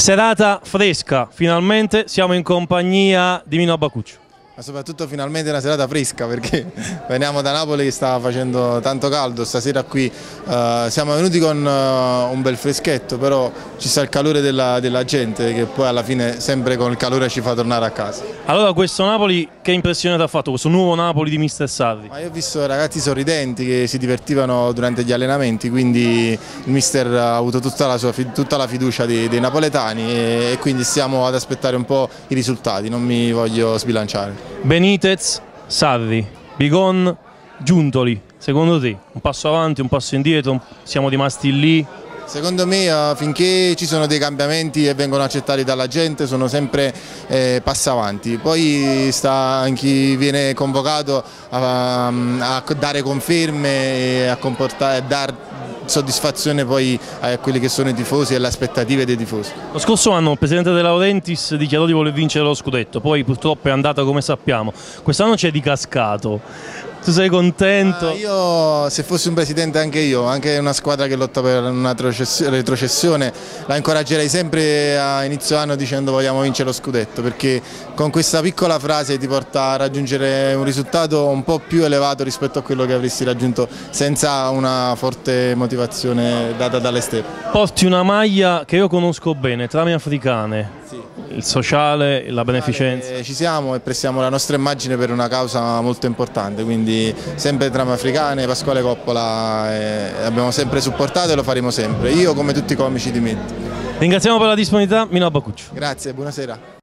Serata fresca, finalmente siamo in compagnia di Mino Abbacuccio. Ma soprattutto finalmente una serata fresca, perché veniamo da Napoli che stava facendo tanto caldo. Stasera qui siamo venuti con un bel freschetto, però ci sta il calore della gente, che poi alla fine sempre con il calore ci fa tornare a casa. Allora, questo Napoli che impressione ti ha fatto, questo nuovo Napoli di mister Sarri? Ma io ho visto ragazzi sorridenti che si divertivano durante gli allenamenti, quindi il mister ha avuto tutta la fiducia dei napoletani e quindi stiamo ad aspettare un po' i risultati, non mi voglio sbilanciare. Benitez, Sarri, Bigon, Giuntoli, secondo te un passo avanti, un passo indietro, siamo rimasti lì? Secondo me finché ci sono dei cambiamenti e vengono accettati dalla gente sono sempre passi avanti, poi sta in chi viene convocato a dare conferme e a dare soddisfazione poi a quelli che sono i tifosi e alle aspettative dei tifosi. Lo scorso anno il presidente De Laurentiis dichiarò di voler vincere lo scudetto, poi purtroppo è andata come sappiamo, quest'anno c'è ricascato. Tu sei contento? Io, se fossi un presidente anche una squadra che lotta per una retrocessione, la incoraggerei sempre a inizio anno dicendo vogliamo vincere lo scudetto, perché con questa piccola frase ti porta a raggiungere un risultato un po' più elevato rispetto a quello che avresti raggiunto senza una forte motivazione data dall'esterno. Porti una maglia che io conosco bene, Trame Africane. Sì. Il sociale, la beneficenza. Ci siamo e prestiamo la nostra immagine per una causa molto importante, quindi sempre Trame Africane, Pasquale Coppola abbiamo sempre supportato e lo faremo sempre, io come tutti i comici di Met. Ringraziamo per la disponibilità Mino Abbacuccio. Grazie, buonasera.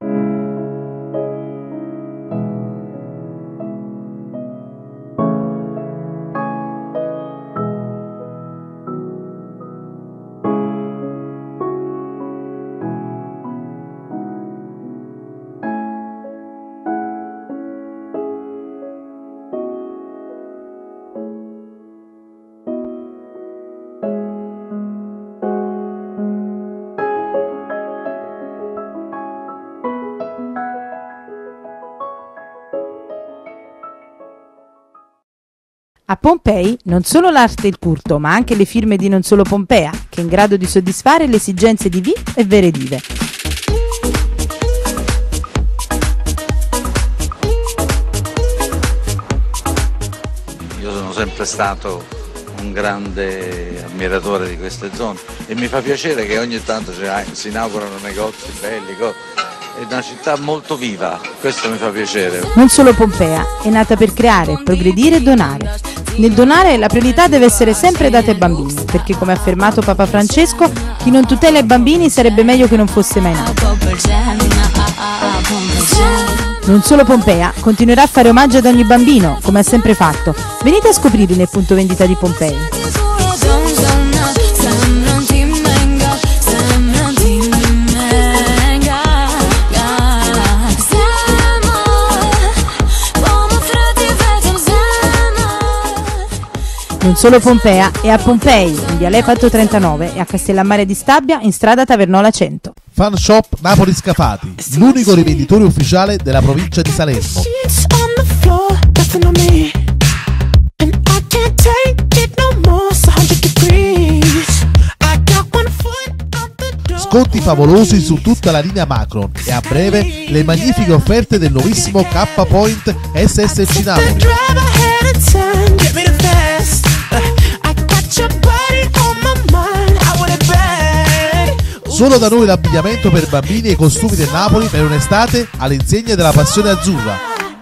A Pompei non solo l'arte e il culto, ma anche le firme di Non Solo Pompea, che è in grado di soddisfare le esigenze di vie e vere dive. Io sono sempre stato un grande ammiratore di queste zone e mi fa piacere che ogni tanto si inaugurano negozi belli, è una città molto viva, questo mi fa piacere. Non Solo Pompea è nata per creare, progredire e donare. Nel donare la priorità deve essere sempre data ai bambini, perché come ha affermato Papa Francesco, chi non tutela i bambini sarebbe meglio che non fosse mai nato. Non Solo Pompea continuerà a fare omaggio ad ogni bambino, come ha sempre fatto. Venite a scoprirli nel punto vendita di Pompei. Non Solo Pompea è a Pompei, in via Lepato 39 e a Castellammare di Stabia in strada Tavernola 100. Fan Shop Napoli Scafati, l'unico rivenditore ufficiale della provincia di Salerno. Sconti favolosi su tutta la linea Macron e a breve le magnifiche offerte del nuovissimo K-Point SSC Napoli. Solo da noi l'abbigliamento per bambini e i costumi del Napoli per un'estate all'insegna della passione azzurra.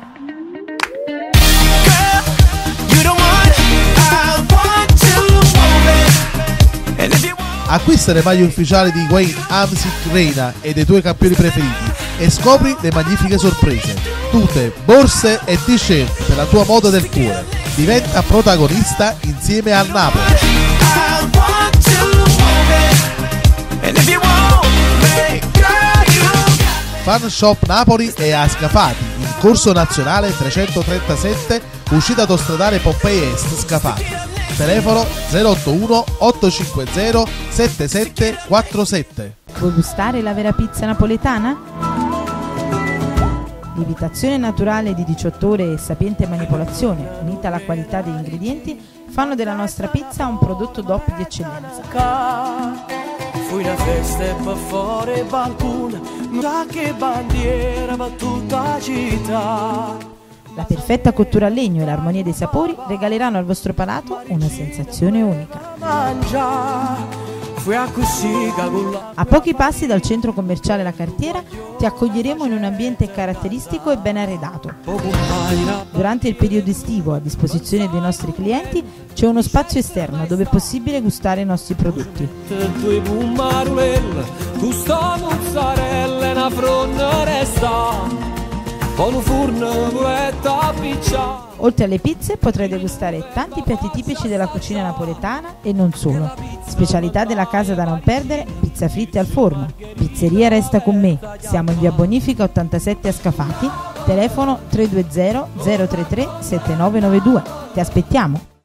Acquista le maglie ufficiali di Wayne, Hamsik, Reina e dei tuoi campioni preferiti e scopri le magnifiche sorprese. Tute, borse e t-shirt per la tua moda del cuore. Diventa protagonista insieme al Napoli. Fan Shop Napoli è a Scafati, in Corso Nazionale 337, uscita autostradale Pompei Est, Scafati. Telefono 081 850 7747. Vuoi gustare la vera pizza napoletana? Lievitazione naturale di 18 ore e sapiente manipolazione, unita alla qualità degli ingredienti, fanno della nostra pizza un prodotto DOP di eccellenza. Fui una festa e per fuori balcone, da che bandiera per tutta la città. La perfetta cottura a legno e l'armonia dei sapori regaleranno al vostro palato una sensazione unica. A pochi passi dal centro commerciale La Cartiera ti accoglieremo in un ambiente caratteristico e ben arredato. Durante il periodo estivo, a disposizione dei nostri clienti, c'è uno spazio esterno dove è possibile gustare i nostri prodotti. Oltre alle pizze potrai degustare tanti piatti tipici della cucina napoletana e non solo. Specialità della casa da non perdere, pizza fritte al forno. Pizzeria Resta con me, siamo in via Bonifica 87 a Scafati, telefono 320 033 7992. Ti aspettiamo!